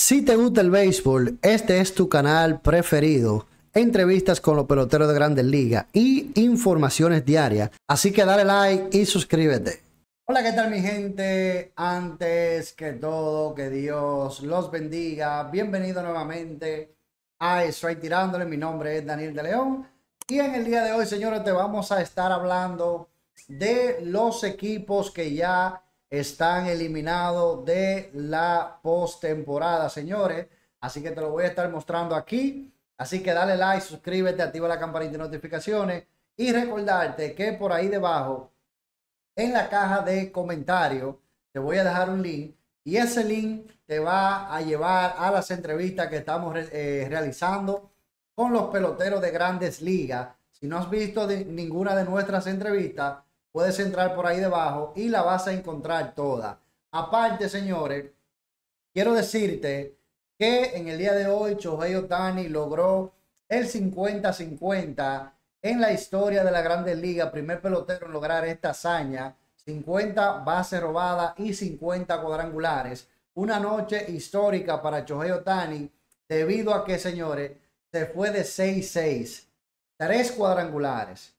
Si te gusta el béisbol, este es tu canal preferido. Entrevistas con los peloteros de Grandes Ligas y informaciones diarias. Así que dale like y suscríbete. Hola, ¿qué tal mi gente? Antes que todo, que Dios los bendiga. Bienvenido nuevamente a Strike Tirándole. Mi nombre es Daniel de León. Y en el día de hoy, señores, te vamos a estar hablando de los equipos que ya están eliminados de la postemporada, señores. Así que te lo voy a estar mostrando aquí. Así que dale like, suscríbete, activa la campanita de notificaciones y recordarte que por ahí debajo en la caja de comentarios te voy a dejar un link y ese link te va a llevar a las entrevistas que estamos realizando con los peloteros de Grandes Ligas. Si no has visto ninguna de nuestras entrevistas, puedes entrar por ahí debajo y la vas a encontrar toda. Aparte, señores, quiero decirte que en el día de hoy Shohei Ohtani logró el 50-50 en la historia de la Grandes Ligas, primer pelotero en lograr esta hazaña, 50 bases robadas y 50 cuadrangulares. Una noche histórica para Shohei Ohtani debido a que, señores, se fue de 6-6, 3 cuadrangulares,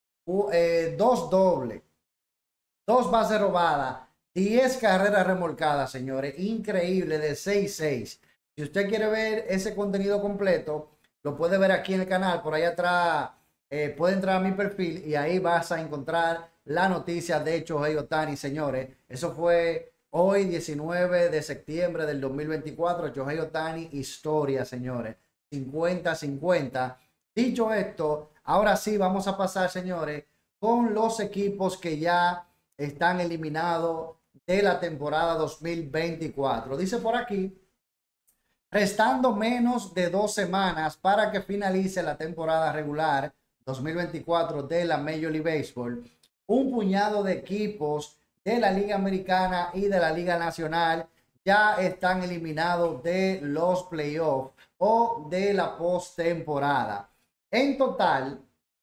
2 dobles, 2 bases robadas, 10 carreras remolcadas, señores. Increíble, de 6-6. Si usted quiere ver ese contenido completo, lo puede ver aquí en el canal. Por ahí atrás puede entrar a mi perfil y ahí vas a encontrar la noticia de Shohei Ohtani, señores. Eso fue hoy, 19 de septiembre del 2024. Shohei Ohtani, historia, señores. 50-50. Dicho esto, ahora sí vamos a pasar, señores, con los equipos que ya están eliminados de la temporada 2024. Dice por aquí, restando menos de 2 semanas para que finalice la temporada regular 2024 de la Major League Baseball, un puñado de equipos de la Liga Americana y de la Liga Nacional ya están eliminados de los playoffs o de la postemporada. En total,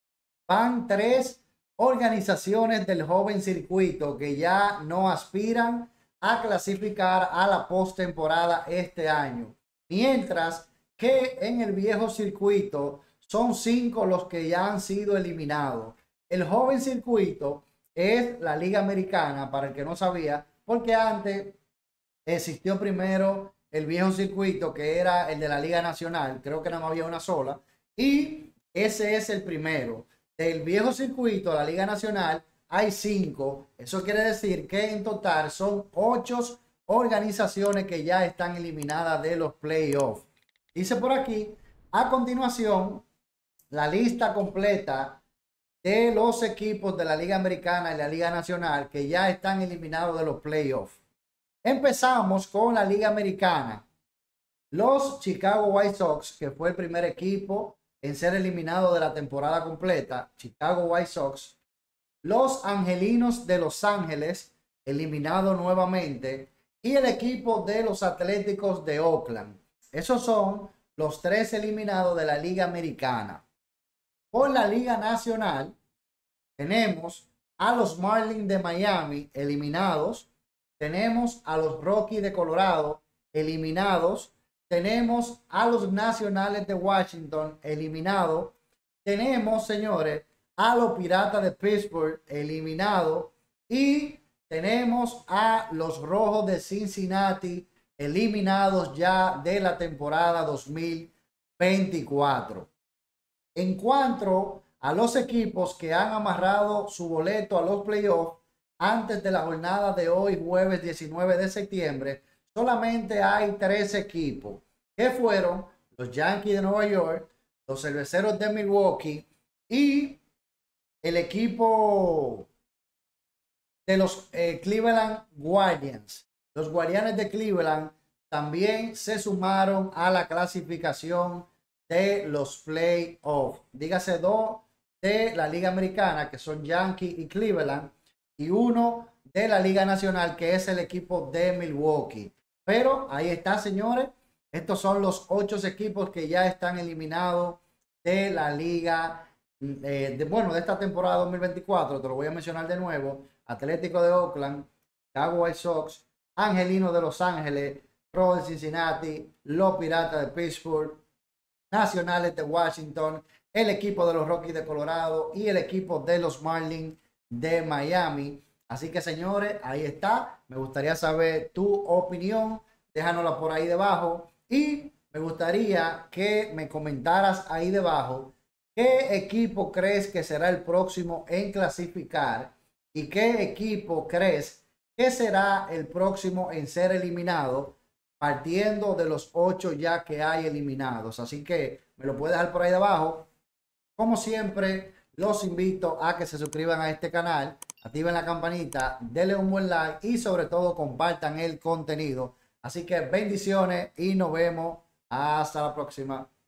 van 3 organizaciones del joven circuito que ya no aspiran a clasificar a la postemporada este año. Mientras que en el viejo circuito son 5 los que ya han sido eliminados. El joven circuito es la Liga Americana, para el que no sabía, porque antes existió primero el viejo circuito, que era el de la Liga Nacional. Creo que nada más había una sola. Y ese es el primero. Del viejo circuito a la Liga Nacional hay 5. Eso quiere decir que en total son 8 organizaciones que ya están eliminadas de los playoffs. Dice por aquí, a continuación, la lista completa de los equipos de la Liga Americana y la Liga Nacional que ya están eliminados de los playoffs. Empezamos con la Liga Americana. Los Chicago White Sox, que fue el primer equipo en ser eliminado de la temporada completa, Chicago White Sox. Los Angelinos de Los Ángeles, eliminado nuevamente, y el equipo de los Atléticos de Oakland. Esos son los 3 eliminados de la Liga Americana. Por la Liga Nacional tenemos a los Marlins de Miami eliminados, tenemos a los Rockies de Colorado eliminados, tenemos a los Nacionales de Washington eliminados, tenemos, señores, a los Piratas de Pittsburgh eliminados y tenemos a los Rojos de Cincinnati eliminados ya de la temporada 2024. En cuanto a los equipos que han amarrado su boleto a los playoffs antes de la jornada de hoy, jueves 19 de septiembre, solamente hay 3 equipos, que fueron los Yankees de Nueva York, los Cerveceros de Milwaukee y el equipo de los Cleveland Guardians. Los Guardianes de Cleveland también se sumaron a la clasificación de los playoffs. Dígase 2 de la Liga Americana, que son Yankees y Cleveland, y 1 de la Liga Nacional, que es el equipo de Milwaukee. Pero ahí está, señores. Estos son los 8 equipos que ya están eliminados de la liga, de esta temporada 2024. Te lo voy a mencionar de nuevo. Atlético de Oakland, Chicago White Sox, Angelinos de Los Ángeles, Rojo de Cincinnati, los Piratas de Pittsburgh, Nacionales de Washington, el equipo de los Rockies de Colorado y el equipo de los Marlins de Miami. Así que señores, ahí está. Me gustaría saber tu opinión. Déjanosla por ahí debajo. Y me gustaría que me comentaras ahí debajo qué equipo crees que será el próximo en clasificar y qué equipo crees que será el próximo en ser eliminado, partiendo de los 8 ya que hay eliminados. Así que me lo puedes dejar por ahí debajo. Como siempre, los invito a que se suscriban a este canal, activen la campanita, denle un buen like y sobre todo compartan el contenido. Así que bendiciones y nos vemos hasta la próxima.